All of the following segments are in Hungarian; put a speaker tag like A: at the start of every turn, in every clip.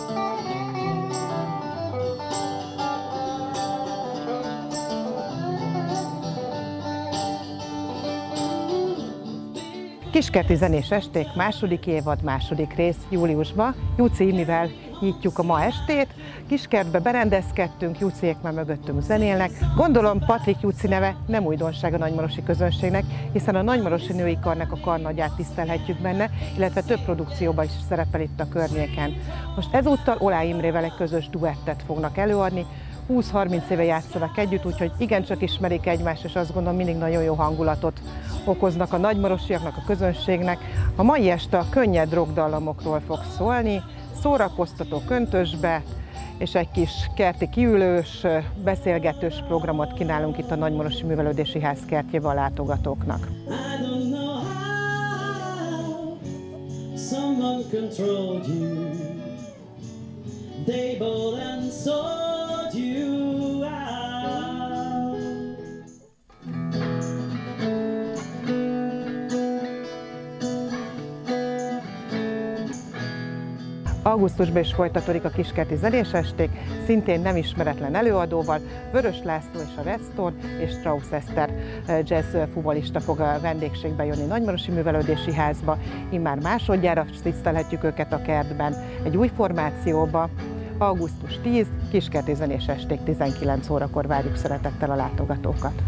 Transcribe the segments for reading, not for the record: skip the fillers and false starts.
A: Kiskerti zenés esték második évad, második rész júliusban. Júci Imivel nyitjuk a ma estét. Kiskertbe berendezkedtünk, Júciék már mögöttünk zenélnek. Gondolom Patrik Júci neve nem újdonság a nagymarosi közönségnek, hiszen a Nagymarosi Női Karnak a karnagyát tisztelhetjük benne, illetve több produkcióban is szerepel itt a környéken. Most ezúttal Oláh Imrével egy közös duettet fognak előadni. 20-30 éve játszanak együtt, úgyhogy igencsak ismerik egymást, és azt gondolom mindig nagyon jó hangulatot okoznak a nagymarosiaknak, a közönségnek. A mai este a könnyed rockdallamokról fog szólni, szórakoztató köntösbe, és egy kis kerti kiülős, beszélgetős programot kínálunk itt a Nagymarosi Művelődési Ház kertjébe a látogatóknak. Augusztusban is folytatódik a kiskerti zenés esték, szintén nem ismeretlen előadóval. Vörös László és a Red Storm és Strauss Eszter jazz fuvolista fog a vendégségbe jönni Nagymarosi Művelődési Házba. Immár másodjára tisztelhetjük őket a kertben egy új formációba. Augusztus 10, kiskerti zenés esték 19 órakor várjuk szeretettel a látogatókat.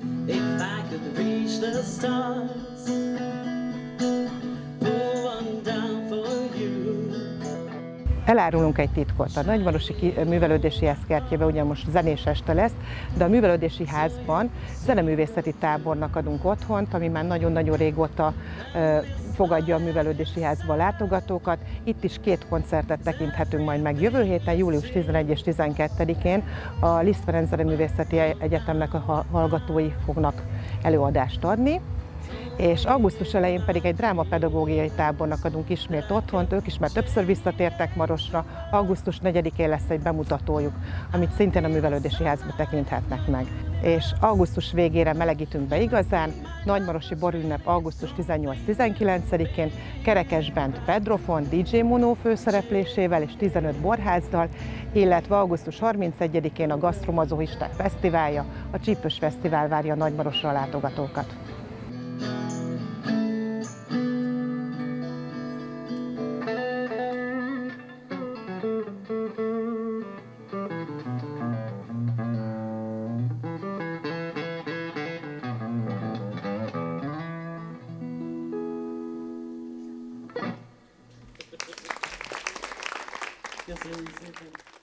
A: Elárulunk egy titkot. A Nagymarosi Művelődési Ház kertjében ugyan most zenés este lesz, de a Művelődési Házban zeneművészeti tábornak adunk otthont, ami már nagyon-nagyon régóta fogadja a Művelődési Házba a látogatókat. Itt is 2 koncertet tekinthetünk majd meg jövő héten, július 11 és 12-én a Liszt Ferenc Zeneművészeti Egyetemnek a hallgatói fognak előadást adni. És augusztus elején pedig egy drámapedagógiai tábornak adunk ismét otthont, ők is már többször visszatértek Marosra, augusztus 4-én lesz egy bemutatójuk, amit szintén a Művelődési Házba tekinthetnek meg. És augusztus végére melegítünk be igazán, Nagymarosi borünnep augusztus 18-19-én, Kerekesbent Pedrofon, DJ Mono főszereplésével és 15 borházdal, illetve augusztus 31-én a Gasztromazohisták Fesztiválja, a Csípős Fesztivál várja Nagymarosra a látogatókat.
B: Köszönjük szépen!